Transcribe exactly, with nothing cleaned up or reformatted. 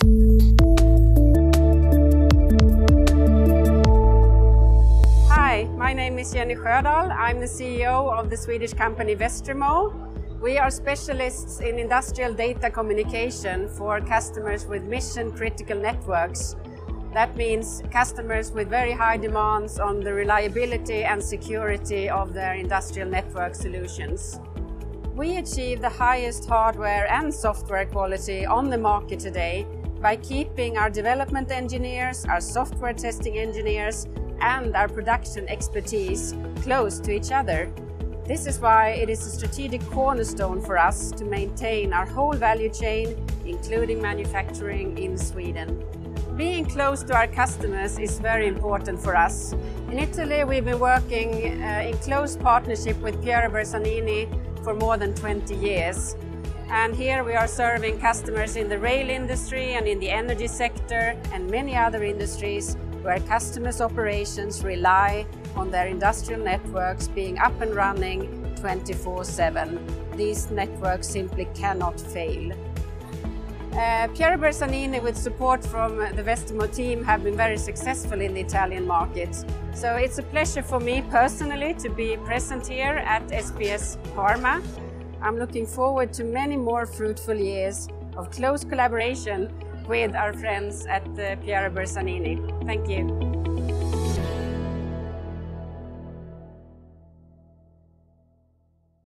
Hi, my name is Jenny Sjödahl. I'm the C E O of the Swedish company Westermo. We are specialists in industrial data communication for customers with mission-critical networks. That means customers with very high demands on the reliability and security of their industrial network solutions. We achieve the highest hardware and software quality on the market today by keeping our development engineers, our software testing engineers, and our production expertise close to each other. This is why it is a strategic cornerstone for us to maintain our whole value chain, including manufacturing in Sweden. Being close to our customers is very important for us. In Italy, we've been working uh, in close partnership with Piero Bersagnini for more than twenty years. And here we are serving customers in the rail industry and in the energy sector and many other industries where customers' operations rely on their industrial networks being up and running twenty-four seven. These networks simply cannot fail. Uh, Piero Bersagnini, with support from the Westermo team, have been very successful in the Italian market. So it's a pleasure for me personally to be present here at S P S Parma. I'm looking forward to many more fruitful years of close collaboration with our friends at uh, Piero Bersagnini. Thank you.